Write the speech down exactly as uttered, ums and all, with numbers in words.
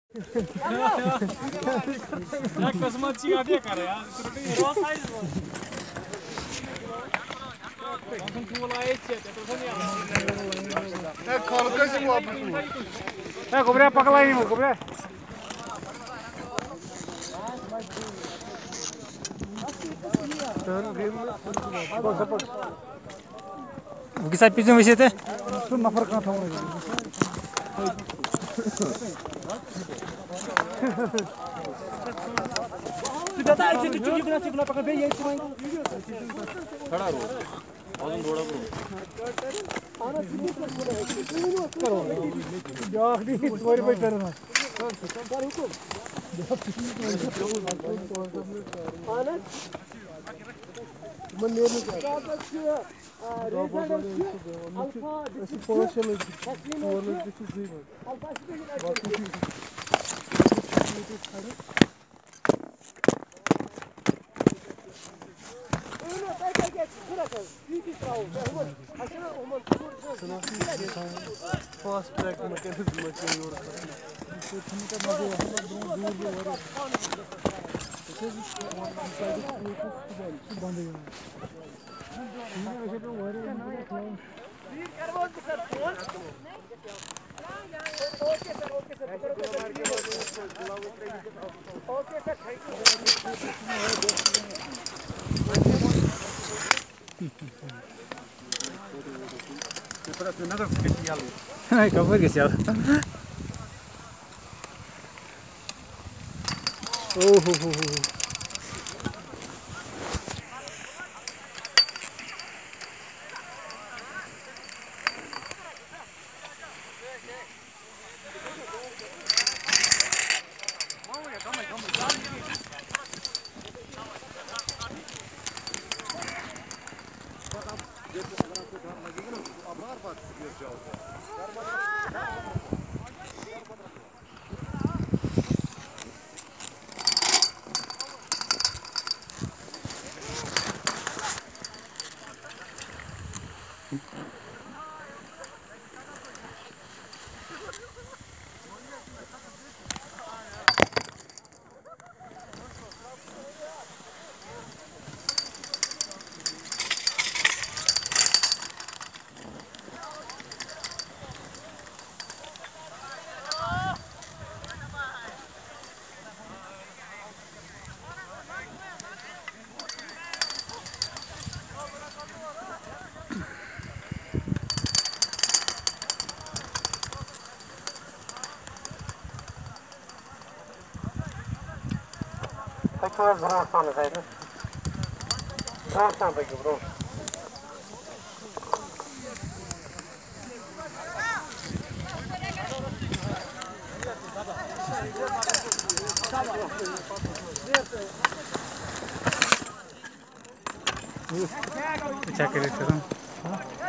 Ya kısmet çıkardı ya kare ya. Roz size roz. Bakın tuğla etçe. Ya kalkış bu abi. Ya kobraya paklayayım mı kobraya? Bu kisah pizza mı işte? Şu nafar kan tamam. Sudah tak itu cuci kena cuci kena pakai biaya itu main. खड़ा रहो अजून थोड़ा करो करो यार दी sorry भाई करना आनंद मन लेने का alpha this is potential this is जीवन alpha fast track mechanism açıyor orada. Teknik amacı var. Drone दूर जो हो रहा है. तो इस साइड को कुछ कुछ बंद है. ये वैसे तो हो रहा है. वीर करवो sir phone. Okay sir okay sir. Okay sir thank you. Ay kamu kesial. Oh ho ho ho. Такой бронз там зайдет. Бронз там такой бронз. Teşekkür ederim.